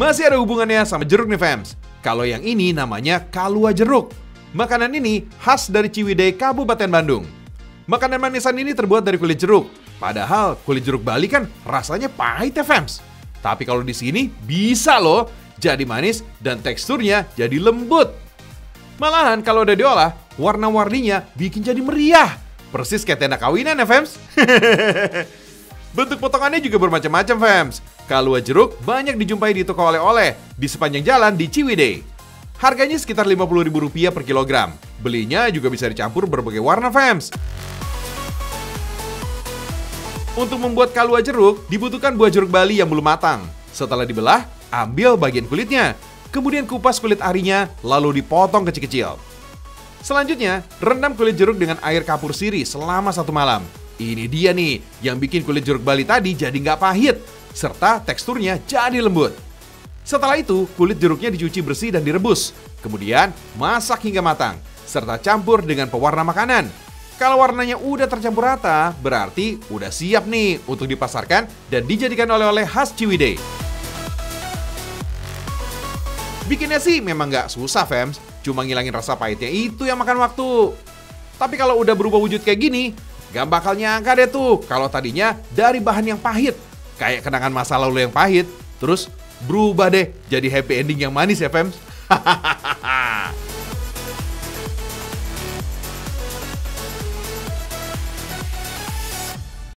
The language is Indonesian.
Masih ada hubungannya sama jeruk nih fams. Kalau yang ini namanya Kahlua jeruk. Makanan ini khas dari Ciwidey, Kabupaten Bandung. Makanan manisan ini terbuat dari kulit jeruk. Padahal kulit jeruk Bali kan rasanya pahit ya fams. Tapi kalau di sini bisa loh jadi manis dan teksturnya jadi lembut. Malahan kalau udah diolah, warna-warninya bikin jadi meriah. Persis kayak tenda kawinan ya fams. Bentuk potongannya juga bermacam-macam fams. Kahlua jeruk banyak dijumpai di toko oleh-oleh di sepanjang jalan di Ciwidey. Harganya sekitar Rp50.000 per kilogram. Belinya juga bisa dicampur berbagai warna fams. Untuk membuat kahlua jeruk, dibutuhkan buah jeruk Bali yang belum matang. Setelah dibelah, ambil bagian kulitnya. Kemudian kupas kulit arinya, lalu dipotong kecil-kecil. Selanjutnya, rendam kulit jeruk dengan air kapur sirih selama 1 malam. Ini dia nih, yang bikin kulit jeruk Bali tadi jadi nggak pahit, serta teksturnya jadi lembut. Setelah itu, kulit jeruknya dicuci bersih dan direbus. Kemudian, masak hingga matang, serta campur dengan pewarna makanan. Kalau warnanya udah tercampur rata, berarti udah siap nih untuk dipasarkan dan dijadikan oleh-oleh khas Ciwidey. Bikinnya sih memang nggak susah fams, cuma ngilangin rasa pahitnya itu yang makan waktu. Tapi kalau udah berubah wujud kayak gini, gak bakal nyangka deh tuh kalau tadinya dari bahan yang pahit, kayak kenangan masa lalu yang pahit, terus berubah deh jadi happy ending yang manis ya fams.